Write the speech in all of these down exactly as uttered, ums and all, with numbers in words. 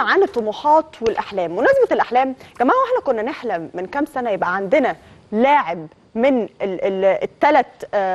عن الطموحات والاحلام. مناسبه الاحلام يا جماعه، واحنا كنا نحلم من كام سنه يبقى عندنا لاعب من الثلاث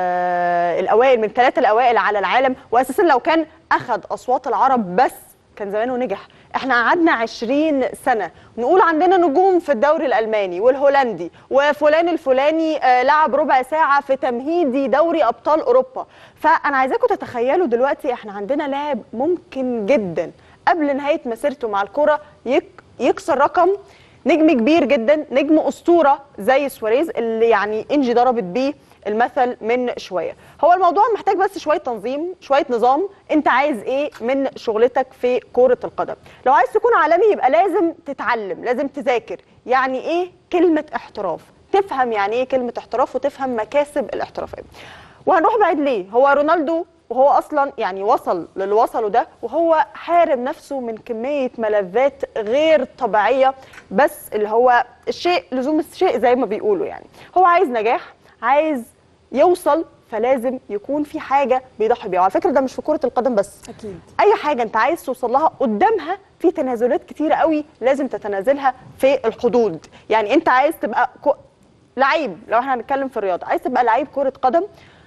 آه الاوائل، من الثلاثه الاوائل على العالم، واساسا لو كان اخذ اصوات العرب بس كان زمانه نجح. احنا قعدنا عشرين سنه نقول عندنا نجوم في الدوري الالماني والهولندي، وفلان الفلاني آه لعب ربع ساعه في تمهيدي دوري ابطال اوروبا. فانا عايزاكم تتخيلوا دلوقتي احنا عندنا لاعب ممكن جدا قبل نهايه مسيرته مع الكره يك يكسر رقم نجم كبير جدا، نجم اسطوره زي سواريز اللي يعني انجي ضربت بيه المثل من شويه. هو الموضوع محتاج بس شويه تنظيم، شويه نظام. انت عايز ايه من شغلتك في كره القدم؟ لو عايز تكون عالمي يبقى لازم تتعلم، لازم تذاكر يعني ايه كلمه احتراف، تفهم يعني ايه كلمه احتراف، وتفهم مكاسب الاحترافيه. وهنروح بعيد ليه؟ هو رونالدو وهو اصلا يعني وصل للي وصله ده وهو حارم نفسه من كميه ملذات غير طبيعيه، بس اللي هو الشيء لزوم الشيء زي ما بيقولوا. يعني هو عايز نجاح، عايز يوصل، فلازم يكون في حاجه بيضحي بيها. وعلى فكره ده مش في كره القدم بس، اكيد اي حاجه انت عايز توصل لها قدامها في تنازلات كتيره قوي لازم تتنازلها في الحدود. يعني انت عايز تبقى كو... لعيب، لو احنا هنتكلم في الرياضه، عايز تبقى لعيب كره قدم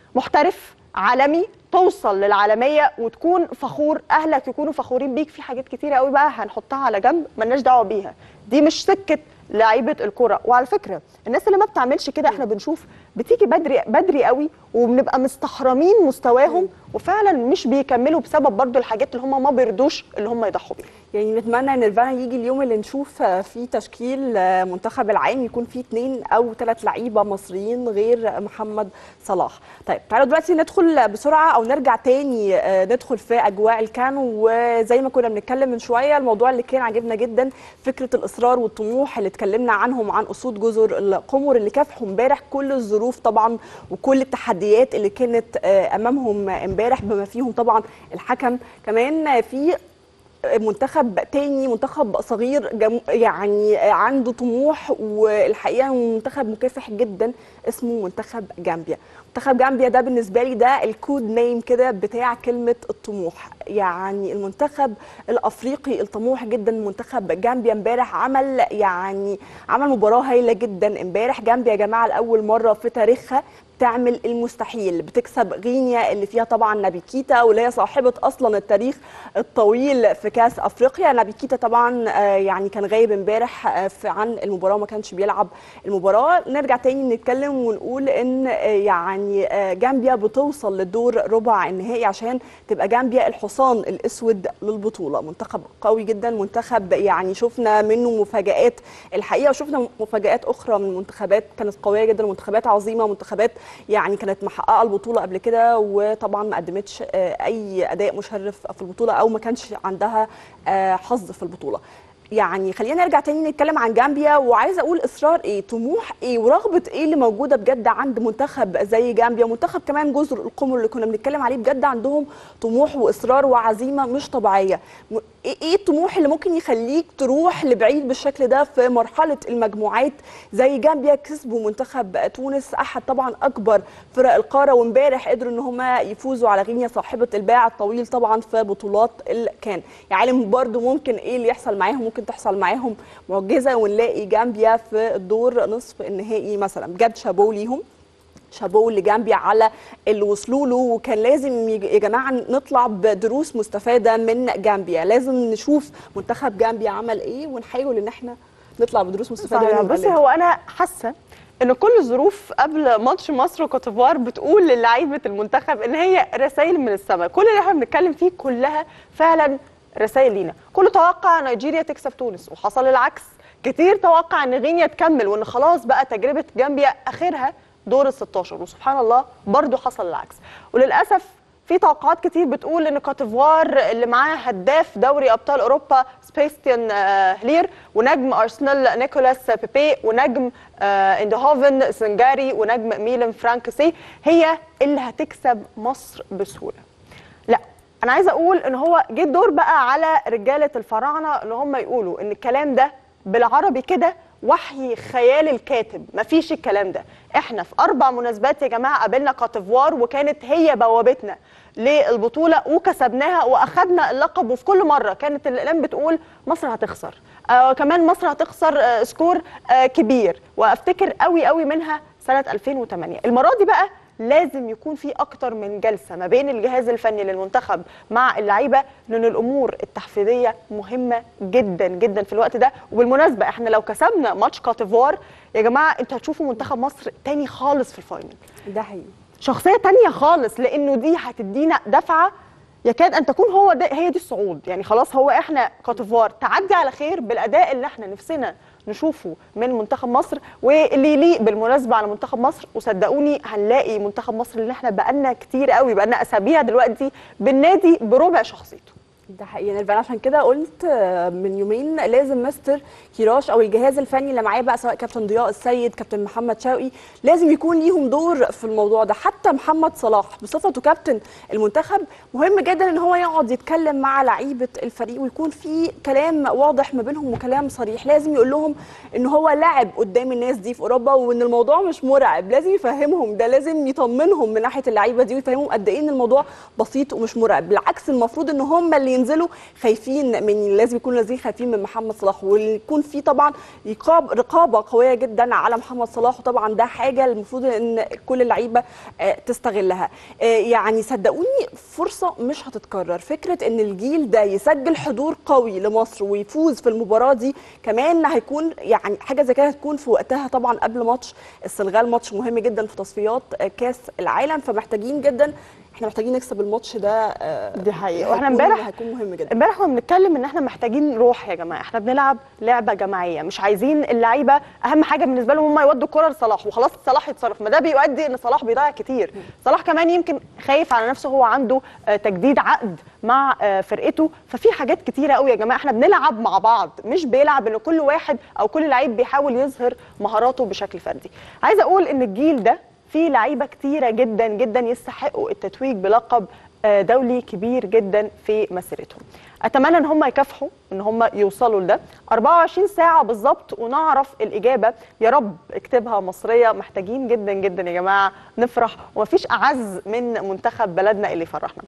محترف عالمي، توصل للعالميه وتكون فخور، اهلك يكونوا فخورين بيك، في حاجات كتيره قوي بقى هنحطها على جنب مالناش دعوه بيها، دي مش سكه لعيبه الكره. وعلى فكره الناس اللي ما بتعملش كده احنا بنشوف بتيجي بدري بدري قوي وبنبقى مستحرمين مستواهم، وفعلا مش بيكملوا بسبب برضو الحاجات اللي هم ما بيرضوش اللي هم يضحوا بيها. يعني نتمنى ان فعلا يجي اليوم اللي نشوف فيه تشكيل منتخب العام يكون فيه اثنين او ثلاث لعيبه مصريين غير محمد صلاح. طيب تعالوا دلوقتي ندخل بسرعه او نرجع تاني ندخل في اجواء الكان. وزي ما كنا بنتكلم من شويه، الموضوع اللي كان عاجبنا جدا فكره الاصرار والطموح اللي اتكلمنا عنهم عن اسود جزر القمر اللي كافحوا امبارح كل الظروف طبعا وكل التحديات اللي كانت امامهم امبارح، بما فيهم طبعا الحكم. كمان في منتخب تاني، منتخب صغير يعني عنده طموح، والحقيقه منتخب مكافح جدا اسمه منتخب جامبيا. منتخب جامبيا ده بالنسبه لي ده الكود نيم كده بتاع كلمه الطموح. يعني المنتخب الافريقي الطموح جدا منتخب جامبيا امبارح عمل يعني عمل مباراه هايله جدا امبارح. جامبيا يا جماعه لاول مره في تاريخها تعمل المستحيل، بتكسب غينيا اللي فيها طبعا نابي كيتا واللي هي صاحبه اصلا التاريخ الطويل في كاس افريقيا. نابي كيتا طبعا يعني كان غايب امبارح عن المباراه وما كانش بيلعب المباراه. نرجع تاني نتكلم ونقول ان يعني جامبيا بتوصل للدور ربع النهائي عشان تبقى جامبيا الحصان الاسود للبطوله. منتخب قوي جدا، منتخب يعني شفنا منه مفاجآت الحقيقه، وشفنا مفاجآت اخرى من منتخبات كانت قويه جدا، منتخبات عظيمه، منتخبات يعني كانت محققه البطوله قبل كده وطبعا ما قدمتش اي اداء مشرف في البطوله او ما كانش عندها حظ في البطوله. يعني خلينا نرجع تاني نتكلم عن جامبيا، وعايزه اقول اصرار ايه، طموح ايه، ورغبه ايه اللي موجوده بجد عند منتخب زي جامبيا. منتخب كمان جزر القمر اللي كنا بنتكلم عليه، بجد عندهم طموح واصرار وعزيمه مش طبيعيه. ايه الطموح اللي ممكن يخليك تروح لبعيد بالشكل ده في مرحله المجموعات زي جامبيا؟ كسبوا منتخب تونس، احد طبعا اكبر فرق القاره، وامبارح قدروا ان هم يفوزوا على غينيا صاحبه الباع الطويل طبعا في بطولات الكان. يا عالم برضو ممكن ايه اللي يحصل معاهم، ممكن تحصل معاهم معجزه ونلاقي جامبيا في الدور نصف النهائي مثلا. بجد شابوه ليهم، شابوه لجامبيا على اللي وصلوا له، وكان لازم يا جماعه نطلع بدروس مستفاده من جامبيا. لازم نشوف منتخب جامبيا عمل ايه ونحاول ان احنا نطلع بدروس مستفاده منه. بصي هو انا حاسه ان كل الظروف قبل ماتش مصر وكوتيفوار بتقول للاعيبه المنتخب ان هي رسائل من السماء. كل اللي احنا بنتكلم فيه كلها فعلا رسائل لينا. كله توقع نيجيريا تكسب تونس وحصل العكس، كتير توقع ان غينيا تكمل وان خلاص بقى تجربه جامبيا اخرها دور ال ستاشر، وسبحان الله برضو حصل العكس. وللاسف في توقعات كتير بتقول ان كوتيفوار اللي معاه هداف دوري ابطال اوروبا سبيستيان هلير، ونجم ارسنال نيكولاس بيبي، ونجم اندهوفن سنجاري، ونجم ميلان فرانكسي هي اللي هتكسب مصر بسهوله. لا، انا عايزه اقول ان هو جه الدور بقى على رجاله الفراعنه ان هم يقولوا ان الكلام ده بالعربي كده وحي خيال الكاتب، مفيش الكلام ده. احنا في اربع مناسبات يا جماعه قابلنا كوتيفوار وكانت هي بوابتنا للبطوله وكسبناها واخدنا اللقب، وفي كل مره كانت الاعلام بتقول مصر هتخسر، آه كمان مصر هتخسر آه سكور آه كبير، وافتكر قوي قوي منها سنه ألفين وثمانية. المره دي بقى لازم يكون في اكتر من جلسه ما بين الجهاز الفني للمنتخب مع اللعيبه، لان الامور التحفيزيه مهمه جدا جدا في الوقت ده. وبالمناسبه احنا لو كسبنا ماتش كوتيفوار يا جماعه انتوا هتشوفوا منتخب مصر تاني خالص في الفاينل، ده حقيقي، شخصيه تانيه خالص، لانه دي هتدينا دفعه يكاد ان تكون هو ده هي دي الصعود. يعني خلاص هو احنا كوتيفوار تعدي على خير بالاداء اللي احنا نفسنا نشوفه من منتخب مصر واللي يليق بالمناسبه على منتخب مصر. وصدقوني هنلاقي منتخب مصر اللي احنا بقالنا كتير قوي، بقالنا اسابيع دلوقتي بالنادي بربع شخصيته. ده حقيقي. انا عشان كده قلت من يومين لازم مستر كيراش او الجهاز الفني اللي معاه بقى، سواء كابتن ضياء السيد، كابتن محمد شوقي، لازم يكون ليهم دور في الموضوع ده. حتى محمد صلاح بصفته كابتن المنتخب مهم جدا ان هو يقعد يتكلم مع لعيبه الفريق ويكون في كلام واضح ما بينهم وكلام صريح. لازم يقول لهم ان هو لاعب قدام الناس دي في اوروبا وان الموضوع مش مرعب، لازم يفهمهم ده، لازم يطمنهم من ناحيه اللعيبه دي ويفهمهم قد ايه ان الموضوع بسيط ومش مرعب. بالعكس المفروض ان هم اللي ينزلوا خايفين من، لازم يكونوا نازلين خايفين من محمد صلاح، ويكون في طبعا رقابه قويه جدا على محمد صلاح. وطبعا ده حاجه المفروض ان كل اللعيبه تستغلها. يعني صدقوني فرصه مش هتتكرر، فكره ان الجيل ده يسجل حضور قوي لمصر ويفوز في المباراه دي كمان هيكون يعني حاجه زي كده هتكون في وقتها طبعا قبل ماتش السنغال، ماتش مهم جدا في تصفيات كاس العالم. فمحتاجين جدا، احنا محتاجين نكسب الماتش ده. دي حقيقه. واحنا امبارح هيكون مهم جدا. امبارح كنا بنتكلم ان احنا محتاجين روح يا جماعه، احنا بنلعب لعبه جماعيه، مش عايزين اللعيبه اهم حاجه بالنسبه لهم هم يودوا الكره لصلاح وخلاص صلاح يتصرف، ما ده بيؤدي ان صلاح بيضيع كتير. صلاح كمان يمكن خايف على نفسه، هو عنده تجديد عقد مع فرقته، ففي حاجات كتيره قوي يا جماعه. احنا بنلعب مع بعض، مش بيلعب ان كل واحد او كل لعيب بيحاول يظهر مهاراته بشكل فردي. عايزه اقول ان الجيل ده فيه لعيبه كتيره جدا جدا يستحقوا التتويج بلقب دولي كبير جدا في مسيرتهم. اتمنى ان هم يكافحوا ان هم يوصلوا لده. أربعة وعشرين ساعه بالظبط ونعرف الاجابه، يا رب اكتبها مصريه. محتاجين جدا جدا يا جماعه نفرح، ومفيش اعز من منتخب بلدنا اللي يفرحنا.